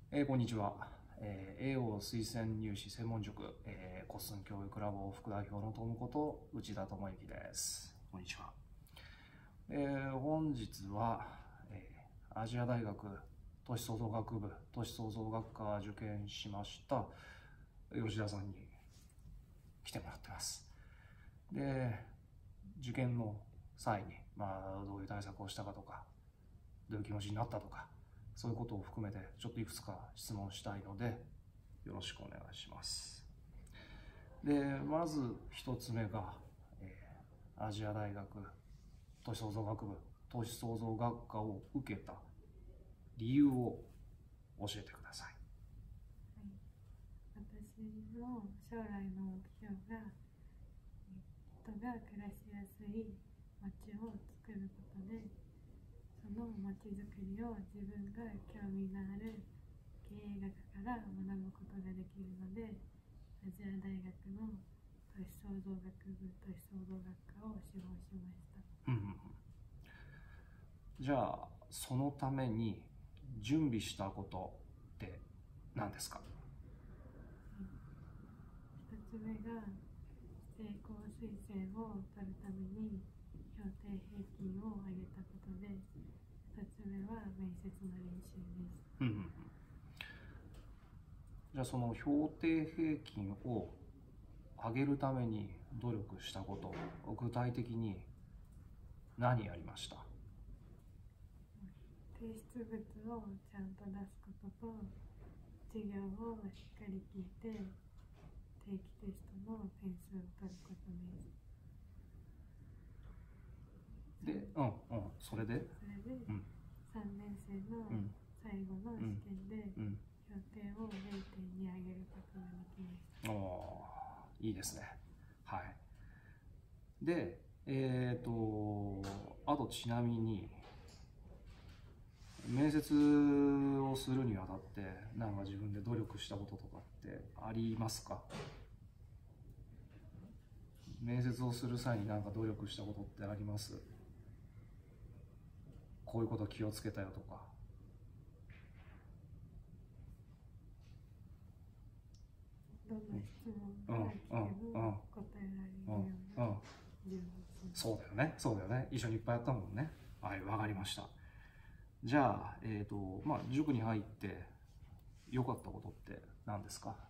こんにちは。栄養推薦入試専門塾、コッスン教育ラボ副代表のトムこと内田智之です。こんにちは。本日は、アジア大学都市創造学部都市創造学科受験しました吉田さんに来てもらってます。で、受験の際に、どういう対策をしたかとか、どういう気持ちになったとか、そういうことを含めてちょっといくつか質問したいのでよろしくお願いします。で、まず一つ目が、アジア大学都市創造学部都市創造学科を受けた理由を教えてください。 はい、私の将来の目標が人が暮らしやすい街を作ることで、その街づくりを自分が興味のある経営学から学ぶことができるので、アジア大学の都市創造学部都市創造学科を志望しました。 じゃあそのために準備したことって何ですか？ 一つ目が成功推薦を取るために評定平均を上げたことで、2つ目は面接の練習です。 じゃあその評定平均を上げるために努力したこと、具体的に何やりました？ 提出物をちゃんと出すことと、授業をしっかり聞いて定期テストの点数を取ることです。 それで、 3年生の最後の試験で評定を0点に上げることができました。 いいですね。はい。で、あとちなみに面接をするにあたってなんか自分で努力したこととかってありますか？面接をする際に何か努力したことってあります？こういうこと気をつけたよとか。 どんな質問が来ても答えられるような準備。 そうだよね。一緒にいっぱいやったもんね。はい、わかりました。じゃあ、塾に入って良かったことって何ですか？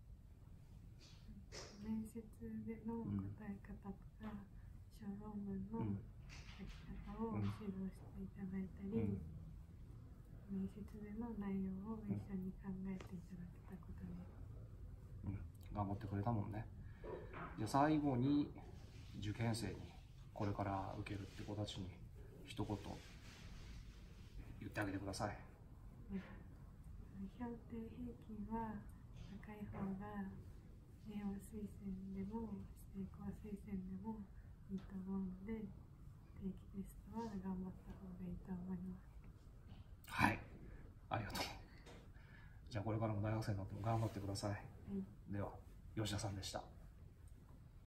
面接での答え方とか、小論文の書き方を指導していただいたり、面接での内容を一緒に考えていただけたことです。 頑張ってくれたもんね。じゃあ最後に受験生にこれから受けるって子たちに一言言ってあげてください。 評定平均は高い方が栄養推薦でも成功推薦でもいいと思うので、定期テストは頑張った方がいいと思います。 はい、ありがとう。じゃあこれからも大学生になっても頑張ってください。では吉田さんでした。